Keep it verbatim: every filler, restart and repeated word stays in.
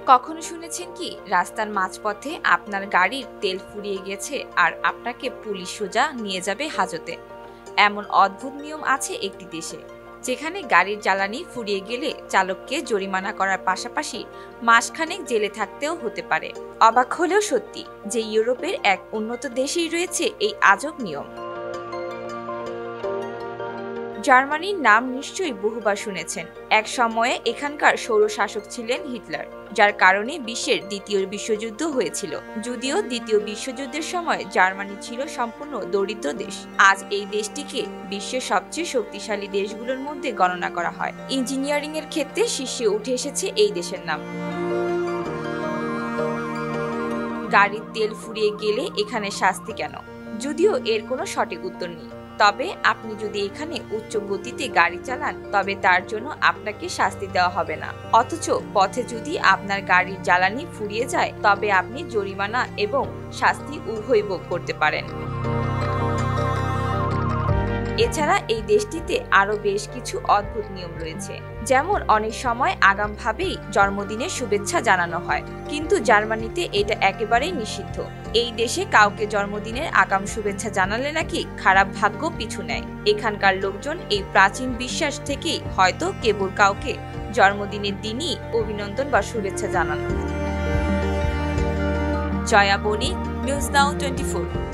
কখনো শুনেছেন কি রাস্তার মাঝপথে আপনার গাড়ির তেল ফুরিয়ে গেছে আর আপনাকে পুলিশ সোজা নিয়ে যাবে হাজতে? এমন অদ্ভুত নিয়ম আছে একটি দেশে, যেখানে গাড়ির জ্বালানি ফুরিয়ে গেলে চালককে জরিমানা করার পাশাপাশি মাসখানেক জেলে থাকতেও হতে পারে। অবাক হলেও সত্যি যে ইউরোপের এক উন্নত দেশেই রয়েছে এই আজব নিয়ম। জার্মানির নাম নিশ্চয়ই বহুবার শুনেছেন। এক সময়ে এখানকার স্বৈরশাসক ছিলেন হিটলার, যার কারণে বিশ্বের দ্বিতীয় বিশ্বযুদ্ধ হয়েছিল। যদিও দ্বিতীয় বিশ্বযুদ্ধের সময় জার্মানি ছিল সম্পূর্ণ দরিদ্র দেশ, আজ এই দেশটিকে বিশ্বের সবচেয়ে শক্তিশালী দেশগুলোর মধ্যে গণনা করা হয়। ইঞ্জিনিয়ারিং এর ক্ষেত্রে শীর্ষে উঠে এসেছে এই দেশের নাম। গাড়ির তেল ফুরিয়ে গেলে এখানে শাস্তি কেন? যদিও এর কোনো সঠিক উত্তর নেই, তবে আপনি যদি এখানে উচ্চ গতিতে গাড়ি চালান তবে তার জন্য আপনাকে শাস্তি দেওয়া হবে না। অথচ পথে যদি আপনার গাড়ির জ্বালানি ফুরিয়ে যায় তবে আপনি জরিমানা এবং শাস্তি উভয় ভোগ করতে পারেন। এছাড়া এই দেশটিতে আরো বেশ কিছু অদ্ভুত নিয়ম রয়েছে, যেমন অনেক সময় আগামভাবেই জন্মদিনের শুভেচ্ছা জানানো হয়, কিন্তু জার্মানিতে এটা একেবারেই নিষিদ্ধ। এই দেশে কাউকে জন্মদিনের আগাম শুভেচ্ছা জানালে নাকি খারাপ ভাগ্য পিছু নেয়। এখানকার লোকজন এই প্রাচীন বিশ্বাস থেকেই হয়তো কেবল কাউকে জন্মদিনের দিনই অভিনন্দন বা শুভেচ্ছা জানান। Jaya Banik, news now twenty four.